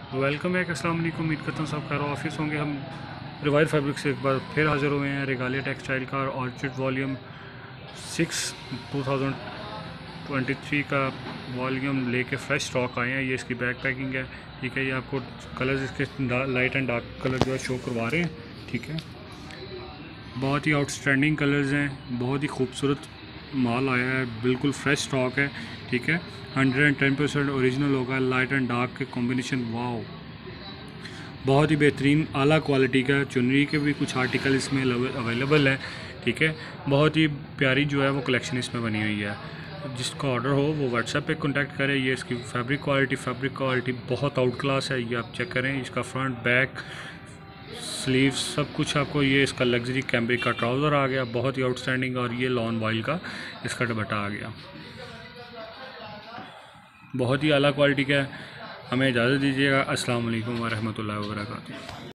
Welcome है, अस्सलाम वालेकुम। उम्मीद करता हूँ सब खैर ऑफिस होंगे। हम रिवाइव फैब्रिक से एक बार फिर हाज़िर हुए हैं। रेगालिया टेक्सटाइल का ऑर्चिड वॉल्यूम 6 2023 का वॉल्यूम लेके फ़्रेश स्टॉक आए हैं। ये इसकी बैक पैकिंग है, ठीक है। ये आपको कलर्स इसके लाइट एंड डार्क कलर जो है शो करवा रहे हैं, ठीक है। बहुत ही आउटस्टैंडिंग कलर्स हैं, बहुत ही खूबसूरत माल आया है, बिल्कुल फ्रेश स्टॉक है, ठीक है। 110% ओरिजिनल होगा। लाइट एंड डार्क के कॉम्बिनेशन, वाओ, बहुत ही बेहतरीन आला क्वालिटी का। चुनरी के भी कुछ आर्टिकल इसमें अवेलेबल है, ठीक है। बहुत ही प्यारी जो है वो कलेक्शन इसमें बनी हुई है। जिसका ऑर्डर हो वो व्हाट्सएप पे कांटेक्ट करें। ये इसकी फैब्रिक क्वालिटी बहुत आउट क्लास है। ये आप चेक करें, इसका फ्रंट बैक स्लीव सब कुछ आपको। ये इसका लग्जरी कैम्ब्रिक का ट्राउज़र आ गया, बहुत ही आउटस्टैंडिंग। और ये लॉन वाइल का इसका दुपट्टा आ गया, बहुत ही आला क्वालिटी का है। हमें इजाज़त दीजिएगा। अस्सलाम वालेकुम वरहमतुल्लाहि वबरकातुहू।